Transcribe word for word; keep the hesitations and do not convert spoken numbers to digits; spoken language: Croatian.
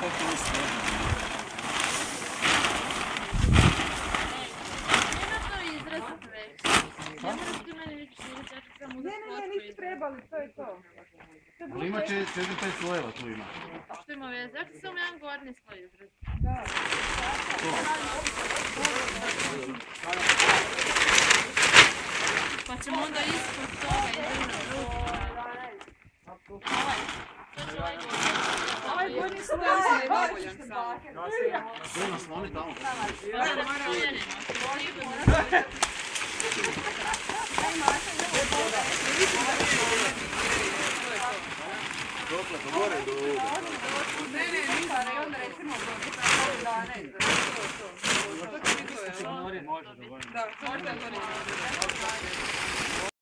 Ne, ne, ne, nisu trebali, to je to. Ali ima četiri pet slojeva, tu ima. Što ima veze? Ako samo jedan gornji sloj izrazi. Da. Pa ćemo onda ispod toga izrazi drugi. Ovaj. To će ovaj gornji. Ovaj gornji sloj je dovoljan samo. Sve nasloni tamo. Pa da nas provjerimo. Dokle, do gore, do ovoga. Ne, ne, ništa, ne, onda recimo do dvanaest. To će biti to, jel? Može, do gore. Da, možda je to